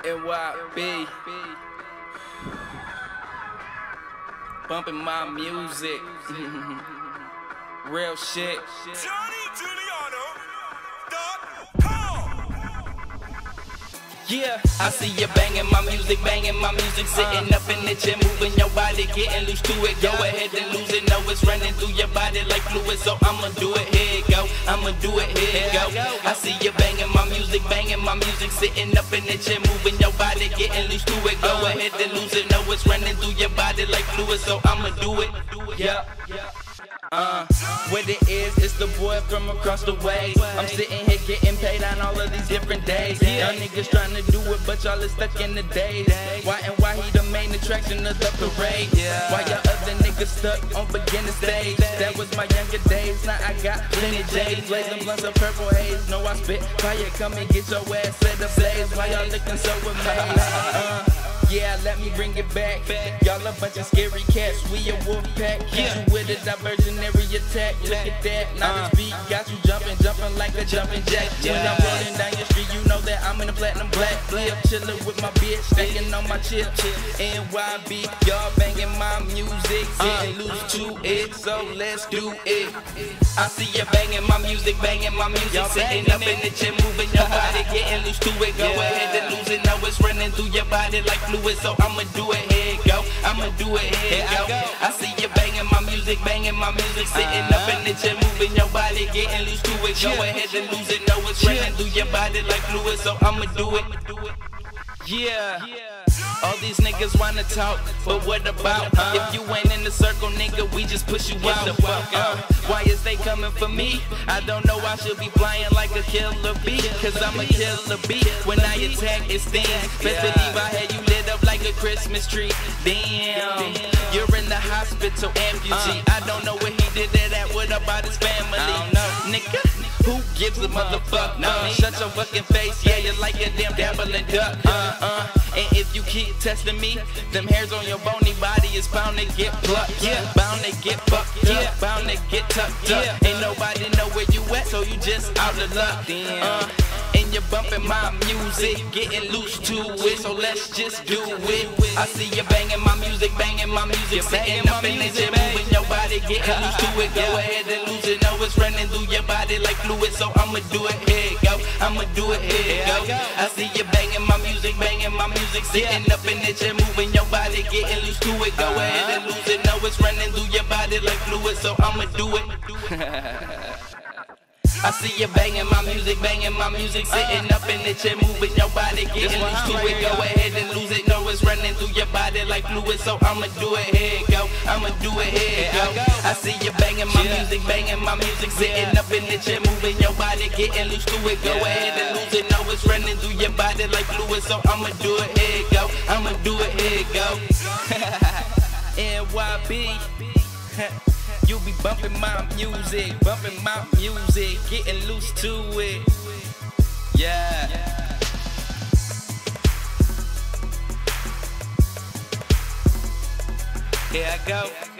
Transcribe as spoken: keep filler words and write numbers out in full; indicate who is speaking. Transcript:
Speaker 1: N Y B, bumping my music. Real shit.
Speaker 2: Johnny Giuliano, dot com.
Speaker 1: Yeah, I see you banging my music, banging my music, sitting up in the chair, moving your body, getting loose to it. Go ahead and lose it, know it's running through your body like fluid, so I'ma do it. Here it go, I'ma do it. Here it go. I see you banging my music, banging my music, sitting up in the chair, moving your body, getting loose to it. Go ahead and lose it, know it's running through your body like fluid, so I'ma do it. Yeah. Uh, what it is, it's the boy from across the way. I'm sitting here getting paid on all of these different days. Y'all niggas trying to do it, but y'all is stuck in the days. Why and why he the main attraction of the parade? Why y'all other niggas stuck on beginner stage? That was my younger days, now I got plenty J's. Blazing blunts of purple haze, know I spit fire, come and get your ass set ablaze. Why y'all looking so amazed? Uh, Yeah, let me bring it back. Y'all a bunch of scary cats, we a wolf pack. Hit you with a diversionary attack. Look at that, now this beat got you jumping, jumping like a jumping jack. When I'm rolling down your street, you know that I'm in a platinum black flip. Chillin' with my bitch, stacking on my chips. N Y B, y'all banging my music, getting loose to it, so let's do it. I see you banging my music, banging my music, sitting up in the chair, moving your body, getting loose to it. Go ahead and lose it, know it's running through your body like fluid, so I'ma do it. Here it go, I'ma do it. Here it go. I see you banging my music, banging my music, sitting up in the chair, moving your body, getting loose to it. Go ahead and lose it, know it's running through your body like fluid, so I'ma do it. Yeah. All these niggas wanna talk, but what about if you ain't in the circle, nigga? We just push you out. Uh, why is they coming for me? I don't know. I should be flying like a killer bee, cause I'm a killer bee. When I attack, it stings. Best believe I had you lit up like a Christmas tree. Damn, you're in the hospital, amputee. I don't know where he did that at. What about his family? Nigga, who gives a motherfucker? No, shut your fucking face. Yeah, you're like a damn dabbling duck. Uh, uh. And if you keep testing me, them hairs on your bony body is bound to get plucked. Yeah, bound to get fucked up. Bound to get tucked up. Ain't nobody know where you at, so you just out of luck. Uh, and you're bumping my music, getting loose to it, so let's just do it. I see you banging my music, banging my music, sitting up in the gym, moving your body, getting loose to it. Go ahead and lose it, know it's running through your body like fluid, so I'ma do it. Here it go, I'ma do it. Here it go. I see you banging my music, banging my music, sitting up in the gym, moving your body, getting loose to it. Go ahead and lose it, know it's running through your body like fluid, so I'ma do it. I see you banging my music, banging my music, sitting up in the chair, moving your body, getting loose to it. Go ahead and lose it, know it's running through your body like fluid, so I'ma do it. Here it go, I'ma do it. Here it go. I see you banging my music, banging my music, sitting up in the chair, moving your body, getting loose to it. Go ahead and lose it, know it's running through your body like fluid, so I'ma do it. Here it go, I'ma do it. Here it go. N Y B. You be bumping my music, bumping my music, getting loose to it. Yeah. Here I go.